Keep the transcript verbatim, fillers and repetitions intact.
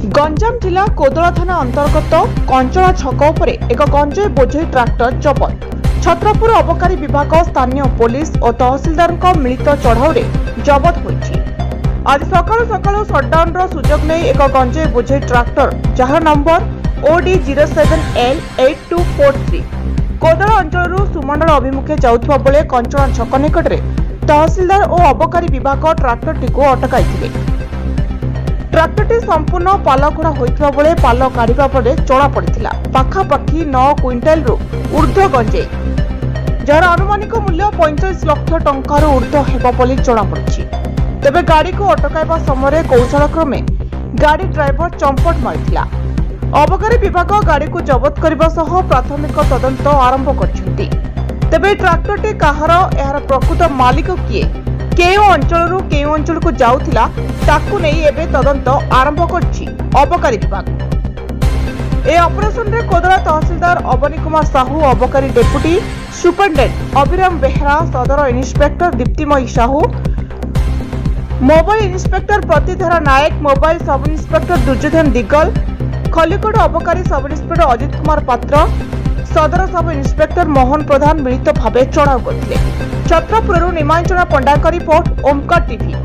गंजाम जिला कोदला थाना अंतर्गत कंचला छक उपरे एक गंजे बोझई ट्राक्टर जबत। छत्रपुर अबकारी विभाग स्थानीय पुलिस और तहसिलदार मिलित चढ़ाऊ जबत होईछि। आज सकाळु सकाळु सटडाउन सुजोग नहीं एक गंजे बोझई ट्राक्टर जार number OD zero seven L eight two four three Kodala अंचल सुमंडल अभिमुखे जाउथबा बेले कंचला छक निकट में तहसिलदार और अबकारी विभाग ट्राक्टर टी अटकाई। ट्राक्टरटी संपूर्ण पाल खोड़ा होइथबा बेले पाल काढ़िबा परे चढ़ा पड़िथिला पाखापाखि नौ क्विंटाल रु ऊर्ध्व गंजे जार आनुमानिक मूल्य पैंतालीस लाख टंकार ऊर्ध्व हेबा बोली जणा पड़िछि। तेबे गाड़ी को अटकाइबा समय कौशल क्रमे गाड़ी ड्राइवर चंपट मारिथिला। अबकारी विभाग गाड़ी को जबत करबा सह प्राथमिक तदंत आरंभ करछन्ती। तेबे ट्राक्टरटी काहार एहार प्रकृत मालिक किए केउ अंचल केउ अंचल को जाउथिला ताकू नहीं एबे तदंत आरंभ करछि अबकारी विभाग। ए ऑपरेशन रे कोदला तहसीलदार अवनी कुमार साहू, अबकारी डेप्यूटी सुपरिटेंडेंट अभिराम बेहरा, सदर inspector Diptimayee Sahu, mobile inspector Pratidhara Nayak, mobile sub inspector Duryodhan Digal, Khallikote अबकारी सब इन्स्पेक्टर अजित कुमार पात्र, सदर सब इन्स्पेक्टर मोहन प्रधान मिलित भावे चढ़ाऊ करथिले। छत्रपुरରୁ ନିମାଞ୍ଚଳ ପଣ୍ଡାଙ୍କ ରିପୋର୍ଟ ଓମକାର टीवी।